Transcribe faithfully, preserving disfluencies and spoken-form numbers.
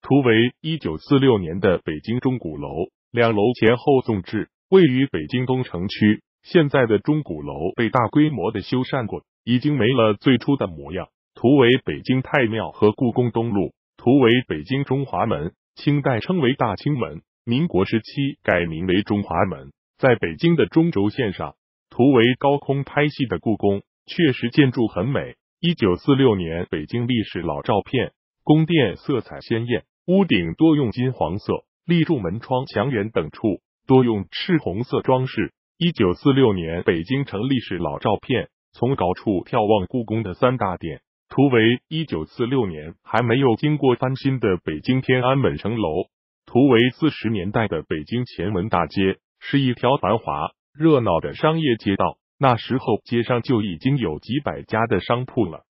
图为一九四六年的北京钟鼓楼，两楼前后纵置，位于北京东城区。现在的钟鼓楼被大规模的修缮过，已经没了最初的模样。图为北京太庙和故宫东路，图为北京中华门，清代称为大清门，民国时期改名为中华门。在北京的中轴线上，图为高空拍戏的故宫，确实建筑很美。一九四六年北京历史老照片，宫殿色彩鲜艳，屋顶多用金黄色，立柱门窗墙垣等处多用赤红色装饰。一九四六年北京城历史老照片，从高处眺望故宫的三大殿，图为一九四六年还没有经过翻新的北京天安门城楼，图为四十年代的北京前门大街，是一条繁华热闹的商业街道，那时候街上就已经有几百家的商铺了。